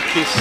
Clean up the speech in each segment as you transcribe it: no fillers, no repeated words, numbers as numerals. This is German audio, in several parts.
Cookies.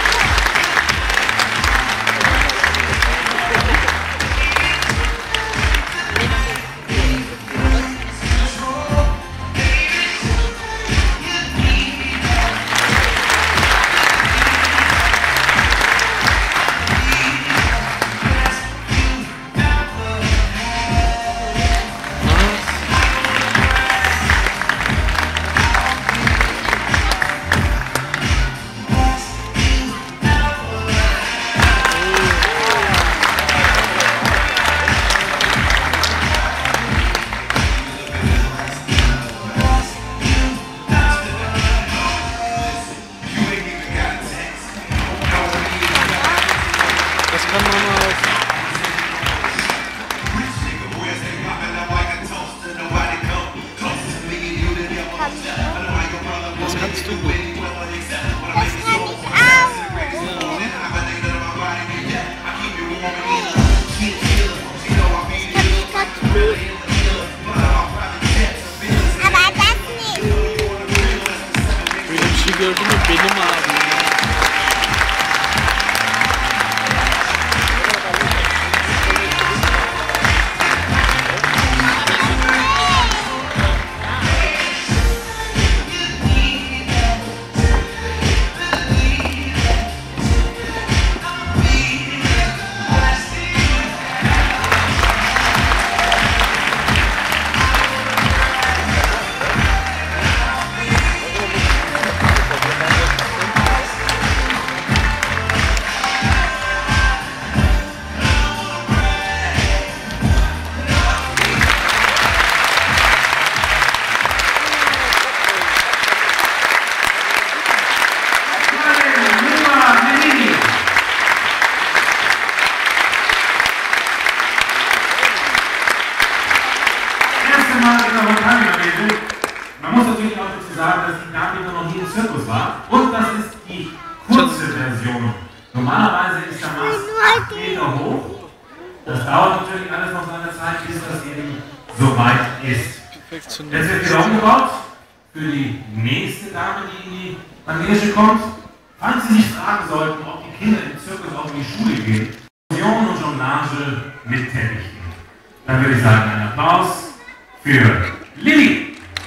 Man muss natürlich auch dazu sagen, dass die Dame noch nie im Zirkus war. Und das ist die kurze Version. Normalerweise ist der Mast 8 Meter hoch. Das dauert natürlich alles noch seine Zeit, bis das eben so weit ist. Jetzt wird wieder umgebaut für die nächste Dame, die in die Manege kommt. Falls Sie sich fragen sollten, ob die Kinder im Zirkus auch in die Schule gehen, Illusion und Jonglage mit Teppichen, dann würde ich sagen, einen Applaus für Lilly.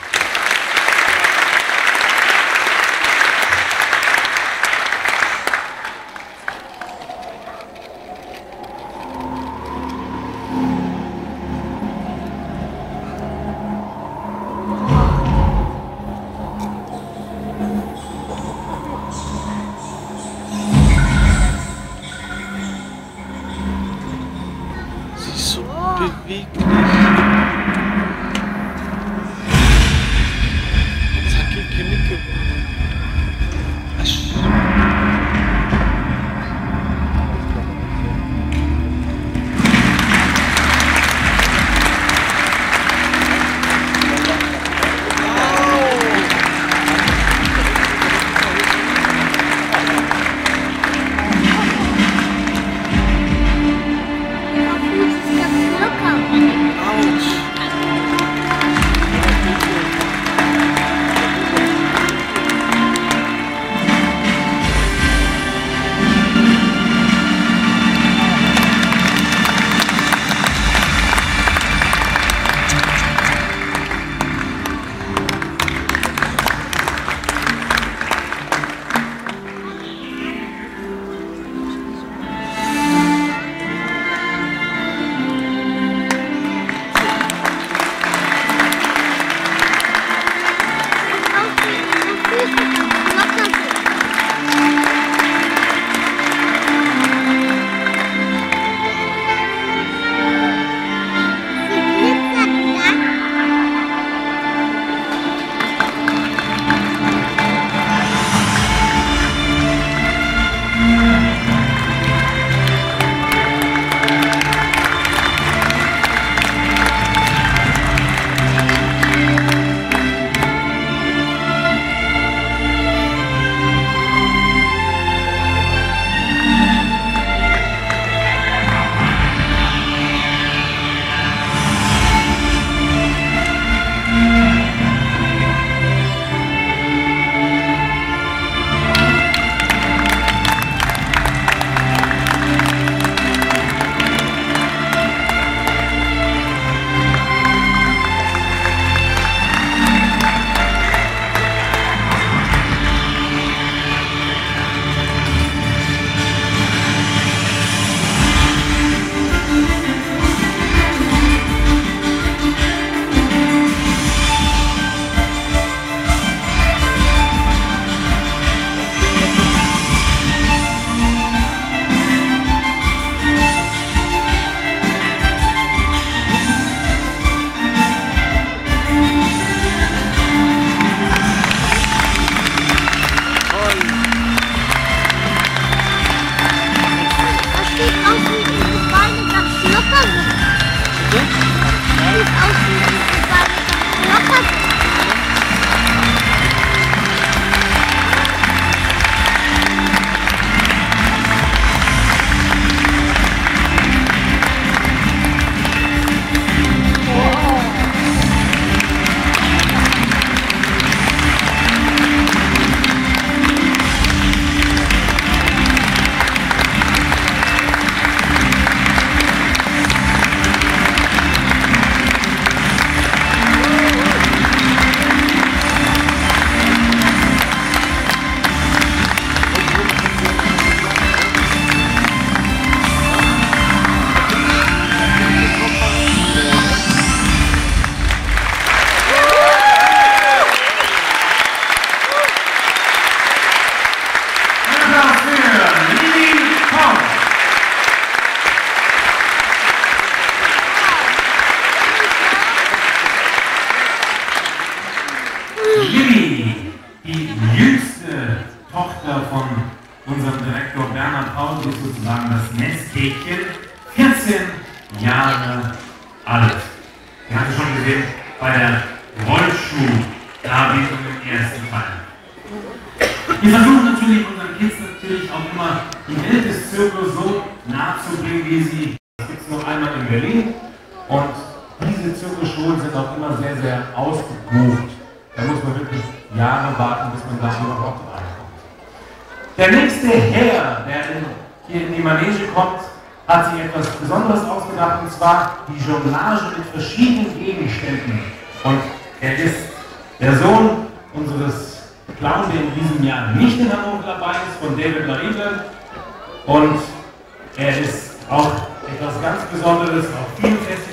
Beweglich. Zackige Nicke. Asch. sozusagen das Nesthäkchen, 14 Jahre alt. Ihr habt es schon gesehen bei der Rollschuh-Darbietung im ersten Teil. Wir versuchen natürlich unseren Kids auch immer die Welt des Zirkus so nahezubringen, wie sie. Das gibt es noch einmal in Berlin und diese Zirkusschulen sind auch immer sehr, sehr ausgebucht. Da muss man wirklich Jahre warten, bis man da überhaupt reinkommt. Der nächste Herr, der hier in die Manege kommt, hat sich etwas Besonderes ausgedacht, und zwar die Jonglage mit verschiedenen Gegenständen. Und er ist der Sohn unseres Clown, der in diesem Jahr nicht in Hannover dabei ist, von David Larive. Und er ist auch etwas ganz Besonderes auf vielen Festivals